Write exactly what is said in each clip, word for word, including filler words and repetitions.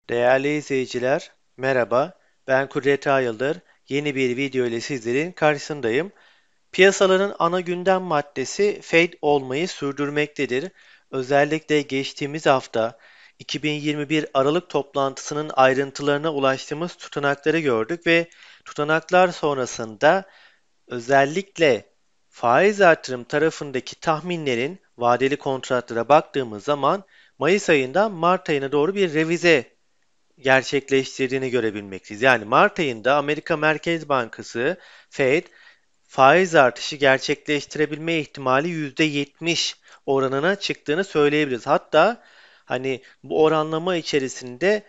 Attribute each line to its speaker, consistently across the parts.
Speaker 1: Değerli izleyiciler, merhaba. Ben Kudret Ayıldır. Yeni bir video ile sizlerin karşısındayım. Piyasaların ana gündem maddesi Fed olmayı sürdürmektedir. Özellikle geçtiğimiz hafta iki bin yirmi bir Aralık toplantısının ayrıntılarına ulaştığımız tutanakları gördük ve tutanaklar sonrasında özellikle faiz artırım tarafındaki tahminlerin vadeli kontratlara baktığımız zaman Mayıs ayından Mart ayına doğru bir revize gerçekleştirdiğini görebilmekteyiz. Yani Mart ayında Amerika Merkez Bankası Fed faiz artışı gerçekleştirebilme ihtimali yüzde yetmiş oranına çıktığını söyleyebiliriz. Hatta hani bu oranlama içerisinde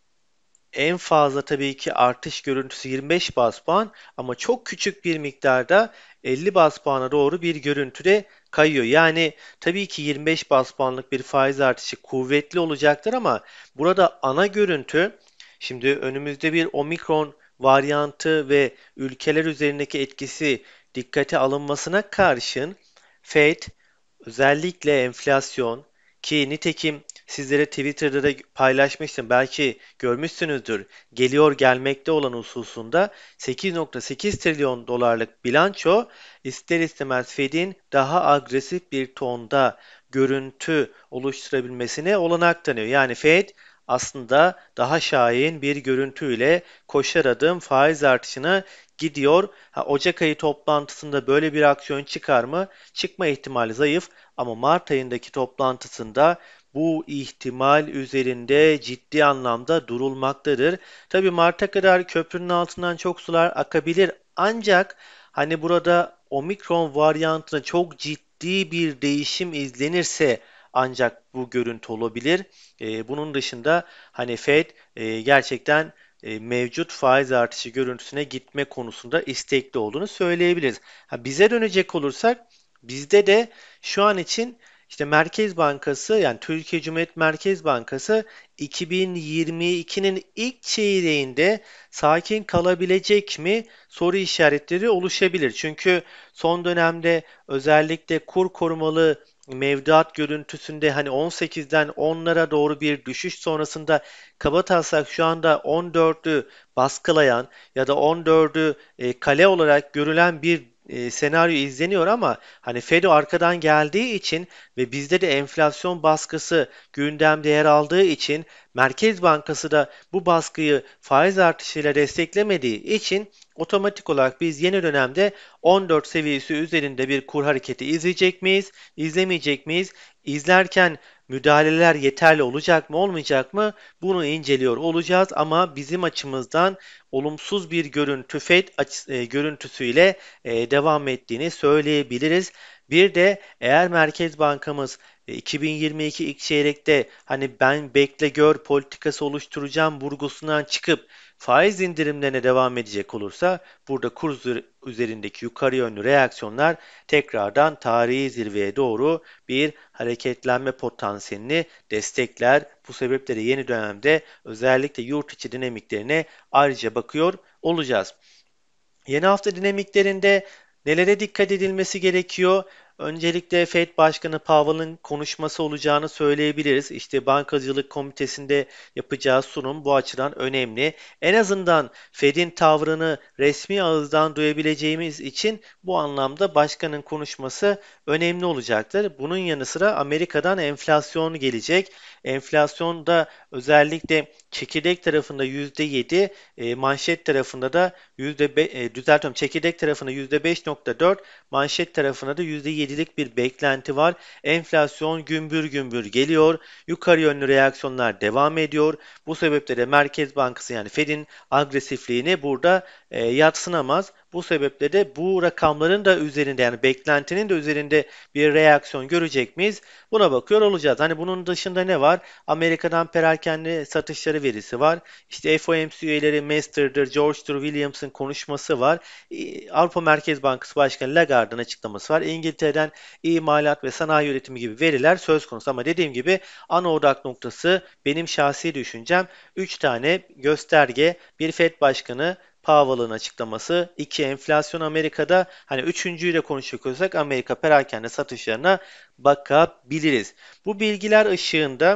Speaker 1: en fazla tabii ki artış görüntüsü yirmi beş bas puan ama çok küçük bir miktarda elli bas puana doğru bir görüntüde kayıyor. Yani tabii ki yirmi beş bas puanlık bir faiz artışı kuvvetli olacaktır ama burada ana görüntü şimdi önümüzde bir omikron varyantı ve ülkeler üzerindeki etkisi dikkate alınmasına karşın Fed özellikle enflasyon ki nitekim sizlere Twitter'da da paylaşmıştım. Belki görmüşsünüzdür. Geliyor gelmekte olan hususunda sekiz nokta sekiz trilyon dolarlık bilanço ister istemez Fed'in daha agresif bir tonda görüntü oluşturabilmesine olanak tanıyor. Yani Fed aslında daha şahin bir görüntüyle koşar adım faiz artışına gidiyor. Ha, Ocak ayı toplantısında böyle bir aksiyon çıkar mı? Çıkma ihtimali zayıf ama Mart ayındaki toplantısında bu ihtimal üzerinde ciddi anlamda durulmaktadır. Tabii Mart'a kadar köprünün altından çok sular akabilir ancak hani burada omikron varyantına çok ciddi bir değişim izlenirse ancak bu görüntü olabilir. Ee, bunun dışında hani Fed e, gerçekten e, mevcut faiz artışı görüntüsüne gitme konusunda istekli olduğunu söyleyebiliriz. Ha, bize dönecek olursak bizde de şu an için işte Merkez Bankası yani Türkiye Cumhuriyet Merkez Bankası iki bin yirmi ikinin ilk çeyreğinde sakin kalabilecek mi soru işaretleri oluşabilir. Çünkü son dönemde özellikle kur korumalı mevduat görüntüsünde hani on sekizden onlara doğru bir düşüş sonrasında kabataslak şu anda on dördü baskılayan ya da on dördü e, kale olarak görülen bir e, senaryo izleniyor ama hani Fed arkadan geldiği için ve bizde de enflasyon baskısı gündemde yer aldığı için Merkez Bankası da bu baskıyı faiz artışıyla desteklemediği için otomatik olarak biz yeni dönemde on dört seviyesi üzerinde bir kur hareketi izleyecek miyiz, izlemeyecek miyiz? İzlerken müdahaleler yeterli olacak mı, olmayacak mı? Bunu inceliyor olacağız ama bizim açımızdan olumsuz bir görüntü Fed açı- e, görüntüsüyle e, devam ettiğini söyleyebiliriz. Bir de eğer Merkez Bankamız e, iki bin yirmi iki ilk çeyrekte hani ben bekle gör politikası oluşturacağım vurgusundan çıkıp faiz indirimlerine devam edecek olursa burada kur üzeri- üzerindeki yukarı yönlü reaksiyonlar tekrardan tarihi zirveye doğru bir hareketlenme potansiyelini destekler. Bu sebeple de yeni dönemde özellikle yurt içi dinamiklerine ayrıca bakıyor olacağız. Yeni hafta dinamiklerinde nelere dikkat edilmesi gerekiyor? Öncelikle Fed Başkanı Powell'ın konuşması olacağını söyleyebiliriz. İşte Bankacılık Komitesi'nde yapacağı sunum bu açıdan önemli. En azından Fed'in tavrını resmi ağızdan duyabileceğimiz için bu anlamda başkanın konuşması önemli olacaktır. Bunun yanı sıra Amerika'dan enflasyon gelecek. Enflasyonda özellikle çekirdek tarafında yüzde yedi, e, manşet tarafında da yüzde beş, e, düzeltiyorum çekirdek tarafında yüzde beş nokta dört, manşet tarafında da yüzde yedilik bir beklenti var. Enflasyon gümbür gümbür geliyor. Yukarı yönlü reaksiyonlar devam ediyor. Bu sebeple de Merkez Bankası yani Fed'in agresifliğini burada e, yadsınamaz. Bu sebeple de bu rakamların da üzerinde yani beklentinin de üzerinde bir reaksiyon görecek miyiz? Buna bakıyor olacağız. Hani bunun dışında ne var? Amerika'dan perakende satışları verisi var. İşte F O M C üyeleri Master'dır, George'dur, Williams'ın konuşması var. E, Avrupa Merkez Bankası Başkanı Lagarde'ın açıklaması var. İngiltere'den imalat ve sanayi üretimi gibi veriler söz konusu. Ama dediğim gibi ana odak noktası benim şahsi düşüncem üç tane gösterge. Bir Fed Başkanı Powell'ın açıklaması, iki enflasyon Amerika'da, hani üçüncüyü de konuşacak olursak Amerika perakende satışlarına bakabiliriz. Bu bilgiler ışığında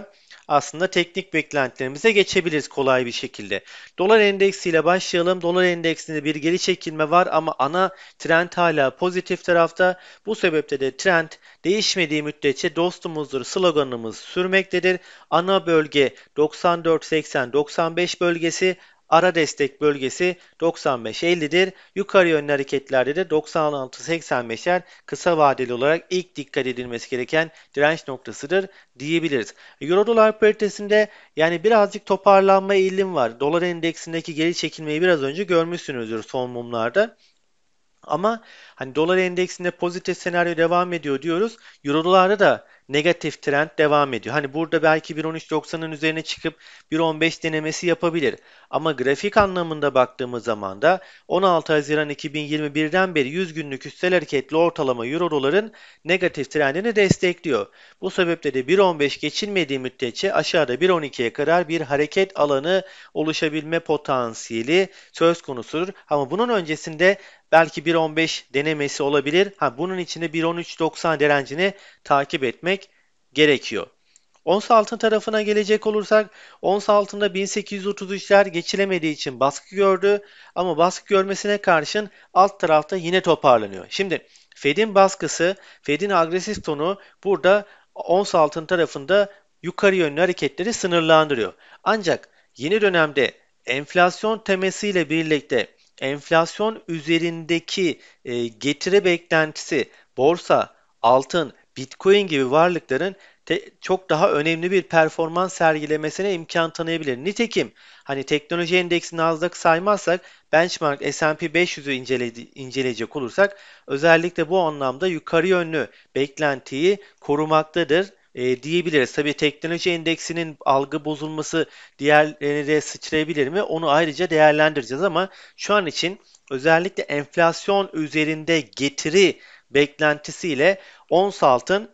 Speaker 1: aslında teknik beklentilerimize geçebiliriz kolay bir şekilde. Dolar endeksiyle başlayalım. Dolar endeksinde bir geri çekilme var ama ana trend hala pozitif tarafta. Bu sebeple de trend değişmediği müddetçe dostumuzdur sloganımız sürmektedir. Ana bölge doksan dört seksen doksan beş bölgesi, ara destek bölgesi doksan beş ellidir. Yukarı yönlü hareketlerde de doksan altı seksen beşer kısa vadeli olarak ilk dikkat edilmesi gereken direnç noktasıdır diyebiliriz. Euro dolar paritesinde yani birazcık toparlanma eğilim var. Dolar endeksindeki geri çekilmeyi biraz önce görmüşsünüzdür son mumlarda. Ama hani dolar endeksinde pozitif senaryo devam ediyor diyoruz. Euro dolarda da negatif trend devam ediyor. Hani burada belki bir on üç doksanın üzerine çıkıp bir on beş denemesi yapabilir. Ama grafik anlamında baktığımız zaman da on altı Haziran iki bin yirmi birden beri yüz günlük üstel hareketli ortalama Euro doların negatif trendini destekliyor. Bu sebeple de bir on beş geçilmediği müddetçe aşağıda bir on ikiye kadar bir hareket alanı oluşabilme potansiyeli söz konusudur. Ama bunun öncesinde belki bir on beş denemesi olabilir. Ha, bunun içinde bir on üç doksan direncini takip etmek gerekiyor. Ons altın tarafına gelecek olursak ons altında bin sekiz yüz otuz üçler geçilemediği için baskı gördü ama baskı görmesine karşın alt tarafta yine toparlanıyor. Şimdi Fed'in baskısı, Fed'in agresif tonu burada ons altın tarafında yukarı yönlü hareketleri sınırlandırıyor. Ancak yeni dönemde enflasyon temesiyle birlikte enflasyon üzerindeki e, getiri beklentisi borsa, altın, Bitcoin gibi varlıkların te- çok daha önemli bir performans sergilemesine imkan tanıyabilir. Nitekim hani teknoloji endeksini azlık saymazsak benchmark S and P beş yüzü inceledi- inceleyecek olursak özellikle bu anlamda yukarı yönlü beklentiyi korumaktadır e, diyebiliriz. Tabii teknoloji endeksinin algı bozulması diğerlerine de sıçrayabilir mi? Onu ayrıca değerlendireceğiz ama şu an için özellikle enflasyon üzerinde getiri beklentisiyle ons altın,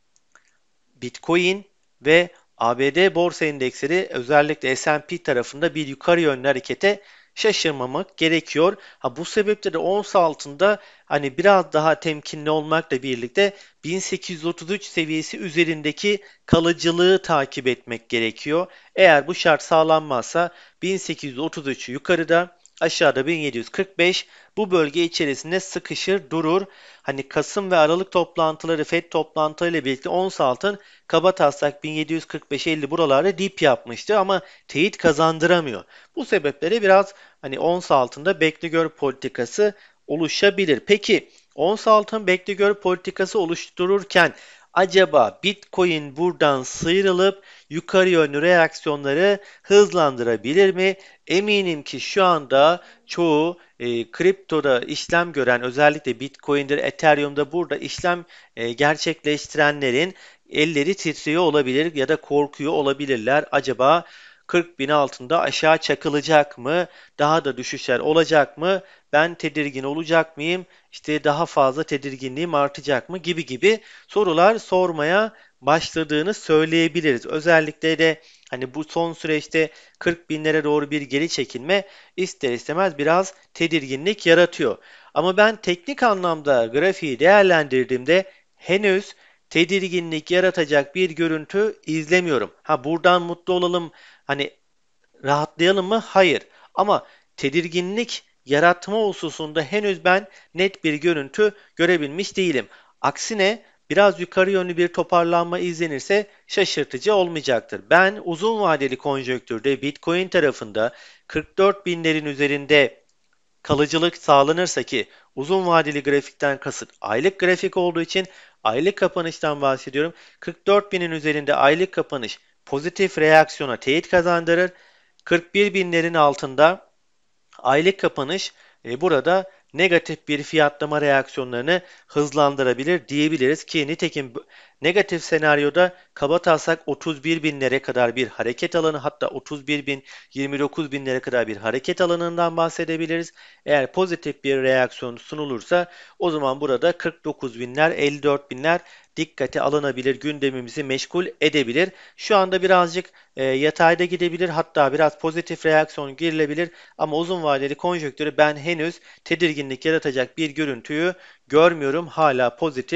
Speaker 1: Bitcoin ve A B D borsa endeksleri özellikle S and P tarafında bir yukarı yönlü harekete şaşırmamak gerekiyor. Ha, bu sebeple de ons altında hani biraz daha temkinli olmakla birlikte bin sekiz yüz otuz üç seviyesi üzerindeki kalıcılığı takip etmek gerekiyor. Eğer bu şart sağlanmazsa bin sekiz yüz otuz üç yukarıda, aşağıda bin yedi yüz kırk beş bu bölge içerisinde sıkışır durur. Hani Kasım ve Aralık toplantıları, Fed toplantılarıyla birlikte ons altın kabataslak bin yedi yüz kırk beş elli buralarda dip yapmıştı ama teyit kazandıramıyor. Bu sebeplere biraz hani ons altında bekle gör politikası oluşabilir. Peki ons altın bekle gör politikası oluştururken acaba Bitcoin buradan sıyrılıp yukarı yönlü reaksiyonları hızlandırabilir mi? Eminim ki şu anda çoğu e, kriptoda işlem gören özellikle Bitcoin'dir, Ethereum'da burada işlem e, gerçekleştirenlerin elleri titriyor olabilir ya da korkuyor olabilirler. Acaba kırk bin altında aşağı çakılacak mı? Daha da düşüşler olacak mı? Ben tedirgin olacak mıyım? İşte daha fazla tedirginliğim artacak mı? Gibi gibi sorular sormaya başladığını söyleyebiliriz. Özellikle de hani bu son süreçte kırk binlere doğru bir geri çekilme ister istemez biraz tedirginlik yaratıyor. Ama ben teknik anlamda grafiği değerlendirdiğimde henüz tedirginlik yaratacak bir görüntü izlemiyorum. Ha, buradan mutlu olalım, hani rahatlayalım mı? Hayır. Ama tedirginlik yaratma hususunda henüz ben net bir görüntü görebilmiş değilim. Aksine biraz yukarı yönlü bir toparlanma izlenirse şaşırtıcı olmayacaktır. Ben uzun vadeli konjonktürde Bitcoin tarafında kırk dört binlerin üzerinde kalıcılık sağlanırsa, ki uzun vadeli grafikten kasıt aylık grafik olduğu için aylık kapanıştan bahsediyorum. kırk dört binin üzerinde aylık kapanış pozitif reaksiyona teyit kazandırır. kırk bir binlerin altında aylık kapanış e, burada negatif bir fiyatlama reaksiyonlarını hızlandırabilir diyebiliriz ki nitekim bu- negatif senaryoda kabataslak otuz bir binlere kadar bir hareket alanı, hatta otuz bir bin yirmi dokuz binlere kadar bir hareket alanından bahsedebiliriz. Eğer pozitif bir reaksiyon sunulursa o zaman burada kırk dokuz binler elli dört binler dikkate alınabilir, gündemimizi meşgul edebilir. Şu anda birazcık e, yatayda gidebilir, hatta biraz pozitif reaksiyon girilebilir ama uzun vadeli konjonktürü ben henüz tedirginlik yaratacak bir görüntüyü görmüyorum. Hala pozitif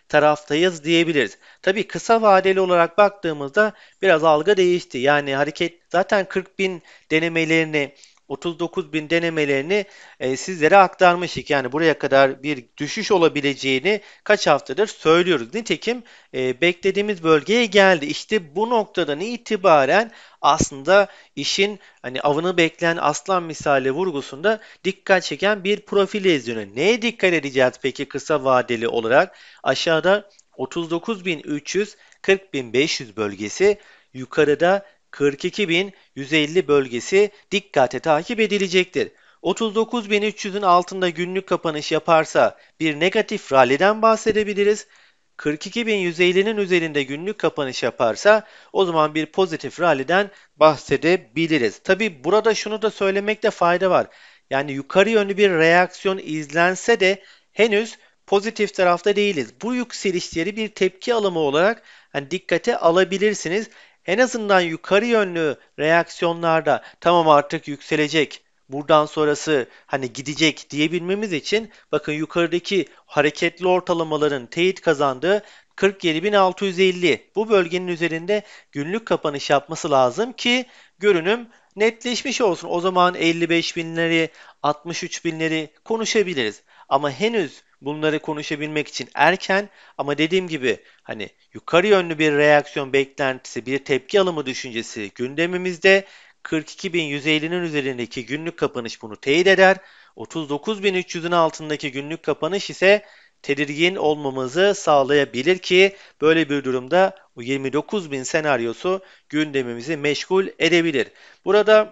Speaker 1: taraftayız diyebiliriz. Tabii kısa vadeli olarak baktığımızda biraz algı değişti. Yani hareket zaten kırk bin denemelerini, otuz dokuz bin denemelerini e, sizlere aktarmıştık. Yani buraya kadar bir düşüş olabileceğini kaç haftadır söylüyoruz. Nitekim e, beklediğimiz bölgeye geldi. İşte bu noktadan itibaren aslında işin hani avını bekleyen aslan misali vurgusunda dikkat çeken bir profil izliyor. Neye dikkat edeceğiz peki kısa vadeli olarak? Aşağıda otuz dokuz bin üç yüz, kırk bin beş yüz bölgesi, yukarıda kırk iki bin yüz elli bölgesi dikkate takip edilecektir. otuz dokuz bin üç yüzün altında günlük kapanış yaparsa bir negatif ralliden bahsedebiliriz. kırk iki bin yüz ellinin üzerinde günlük kapanış yaparsa o zaman bir pozitif ralliden bahsedebiliriz. Tabi burada şunu da söylemekte fayda var. Yani yukarı yönlü bir reaksiyon izlense de henüz pozitif tarafta değiliz. Bu yükselişleri bir tepki alımı olarak hani dikkate alabilirsiniz. En azından yukarı yönlü reaksiyonlarda tamam artık yükselecek, buradan sonrası hani gidecek diyebilmemiz için bakın yukarıdaki hareketli ortalamaların teyit kazandığı kırk yedi bin altı yüz elli bu bölgenin üzerinde günlük kapanış yapması lazım ki görünüm netleşmiş olsun. O zaman elli beş binleri, altmış üç binleri konuşabiliriz. Ama henüz bunları konuşabilmek için erken ama dediğim gibi hani yukarı yönlü bir reaksiyon beklentisi, bir tepki alımı düşüncesi gündemimizde. kırk iki bin yüz ellinin üzerindeki günlük kapanış bunu teyit eder. otuz dokuz bin üç yüzün altındaki günlük kapanış ise tedirgin olmamızı sağlayabilir ki böyle bir durumda bu yirmi dokuz bin senaryosu gündemimizi meşgul edebilir. Burada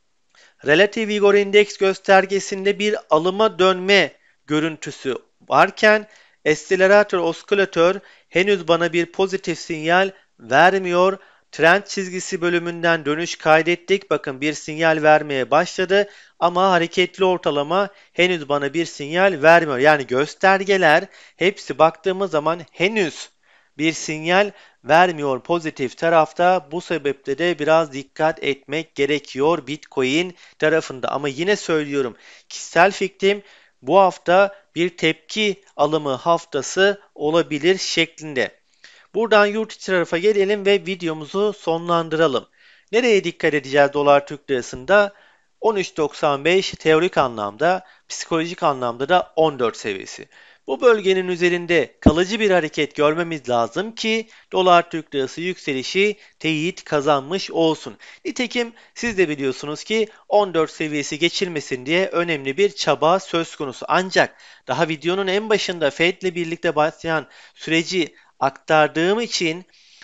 Speaker 1: Relative Vigor Index göstergesinde bir alıma dönme görüntüsü varken Accelerator Oscillator henüz bana bir pozitif sinyal vermiyor. Trend çizgisi bölümünden dönüş kaydettik. Bakın bir sinyal vermeye başladı ama hareketli ortalama henüz bana bir sinyal vermiyor. Yani göstergeler hepsi baktığımız zaman henüz bir sinyal vermiyor pozitif tarafta. Bu sebeple de biraz dikkat etmek gerekiyor Bitcoin tarafında. Ama yine söylüyorum kişisel fikrim bu hafta bir tepki alımı haftası olabilir şeklinde. Buradan yurt içi tarafa gelelim ve videomuzu sonlandıralım. Nereye dikkat edeceğiz dolar Türk lirasında? on üç doksan beş teorik anlamda, psikolojik anlamda da on dört seviyesi. Bu bölgenin üzerinde kalıcı bir hareket görmemiz lazım ki dolar Türk lirası yükselişi teyit kazanmış olsun. Nitekim siz de biliyorsunuz ki on dört seviyesi geçilmesin diye önemli bir çaba söz konusu. Ancak daha videonun en başında Fed ile birlikte başlayan süreci aktardığım için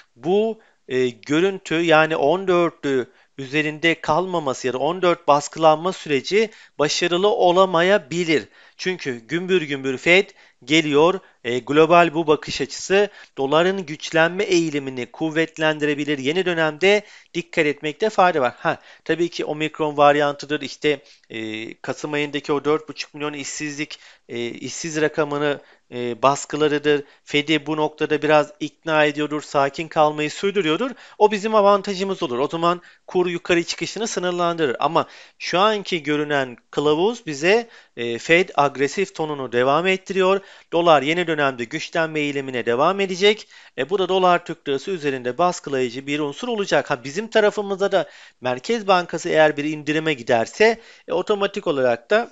Speaker 1: bu e, görüntü yani on dörtlü üzerinde kalmaması ya da on dört baskılanma süreci başarılı olamayabilir. Çünkü gümbür gümbür Fed geliyor. E, global bu bakış açısı doların güçlenme eğilimini kuvvetlendirebilir. Yeni dönemde dikkat etmekte fayda var. Ha, tabii ki omikron varyantıdır. İşte e, Kasım ayındaki o dört buçuk milyon işsizlik e, işsiz rakamını e, baskılarıdır. Fed'i bu noktada biraz ikna ediyordur, sakin kalmayı sürdürüyordur. O bizim avantajımız olur. O zaman kur yukarı çıkışını sınırlandırır. Ama şu anki görünen kılavuz bize e, Fed agresif tonunu devam ettiriyor. Dolar yeni dönemde güçlenme eğilimine devam edecek. E, bu da dolar Türk lirası üzerinde baskılayıcı bir unsur olacak. Ha, bizim tarafımızda da Merkez Bankası eğer bir indirime giderse e, otomatik olarak da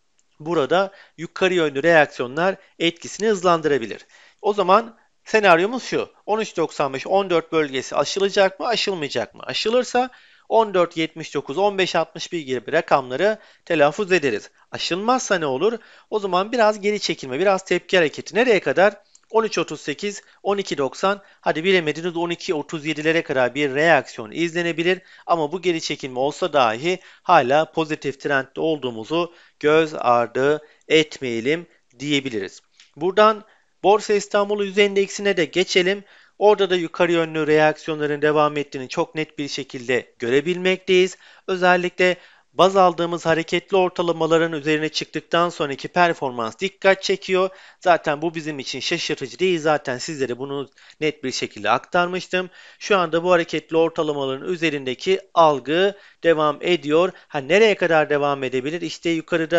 Speaker 1: burada yukarı yönlü reaksiyonlar etkisini hızlandırabilir. O zaman senaryomuz şu. on üç doksan beş on dört bölgesi aşılacak mı, aşılmayacak mı? Aşılırsa on dört yetmiş dokuz, on beş altmış bir gibi rakamları telaffuz ederiz. Aşılmazsa ne olur? O zaman biraz geri çekilme, biraz tepki hareketi. Nereye kadar? on üç otuz sekiz, on iki doksan, hadi bilemediniz on iki otuz yedilere kadar bir reaksiyon izlenebilir. Ama bu geri çekilme olsa dahi hala pozitif trendde olduğumuzu göz ardı etmeyelim diyebiliriz. Buradan Borsa İstanbul Yüz Endeksine de geçelim. Orada da yukarı yönlü reaksiyonların devam ettiğini çok net bir şekilde görebilmekteyiz. Özellikle baz aldığımız hareketli ortalamaların üzerine çıktıktan sonraki performans dikkat çekiyor. Zaten bu bizim için şaşırtıcı değil. Zaten sizlere bunu net bir şekilde aktarmıştım. Şu anda bu hareketli ortalamaların üzerindeki algı devam ediyor. Ha, nereye kadar devam edebilir? İşte yukarıda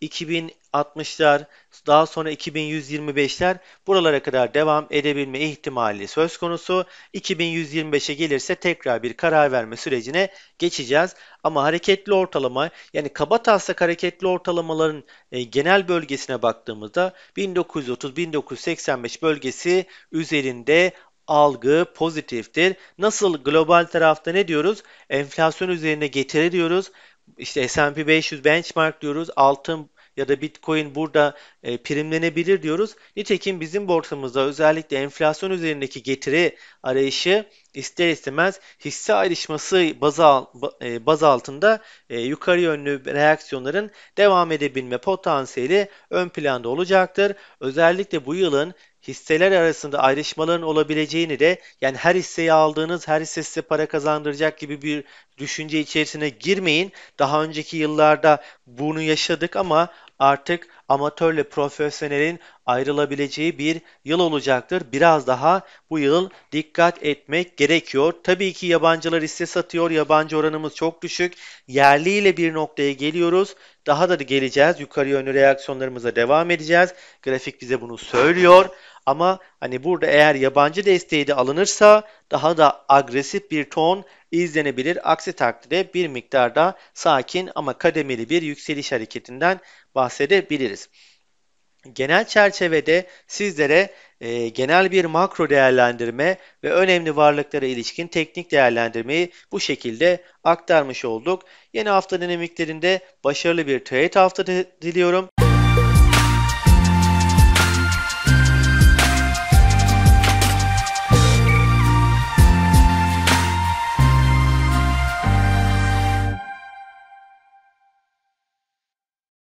Speaker 1: iki bin altmışlar, daha sonra iki bin yüz yirmi beşler buralara kadar devam edebilme ihtimali söz konusu. iki bin yüz yirmi beşe gelirse tekrar bir karar verme sürecine geçeceğiz. Ama hareketli ortalama, yani kabataslak hareketli ortalamaların e, genel bölgesine baktığımızda bin dokuz yüz otuz bin dokuz yüz seksen beş bölgesi üzerinde algı pozitiftir. Nasıl global tarafta ne diyoruz? Enflasyon üzerine getiri diyoruz. İşte S and P beş yüz benchmark diyoruz. Altın ya da Bitcoin burada e, primlenebilir diyoruz. Nitekim bizim borsamızda özellikle enflasyon üzerindeki getiri arayışı ister istemez hisse ayrışması bazı, al- ba- e, baz altında e, yukarı yönlü reaksiyonların devam edebilme potansiyeli ön planda olacaktır. Özellikle bu yılın hisseler arasında ayrışmaların olabileceğini de, yani her hisseyi aldığınız her hisse size para kazandıracak gibi bir düşünce içerisine girmeyin. Daha önceki yıllarda bunu yaşadık ama artık amatörle profesyonelin ayrılabileceği bir yıl olacaktır. Biraz daha bu yıl dikkat etmek gerekiyor. Tabii ki yabancılar hisse satıyor. Yabancı oranımız çok düşük. Yerliyle bir noktaya geliyoruz. Daha da geleceğiz. Yukarı yönlü reaksiyonlarımıza devam edeceğiz. Grafik bize bunu söylüyor. Ama hani burada eğer yabancı desteği de alınırsa daha da agresif bir ton izlenebilir. Aksi takdirde bir miktar daha sakin ama kademeli bir yükseliş hareketinden bahsedebiliriz. Genel çerçevede sizlere e, genel bir makro değerlendirme ve önemli varlıklara ilişkin teknik değerlendirmeyi bu şekilde aktarmış olduk. Yeni hafta dinamiklerinde başarılı bir trade hafta diliyorum.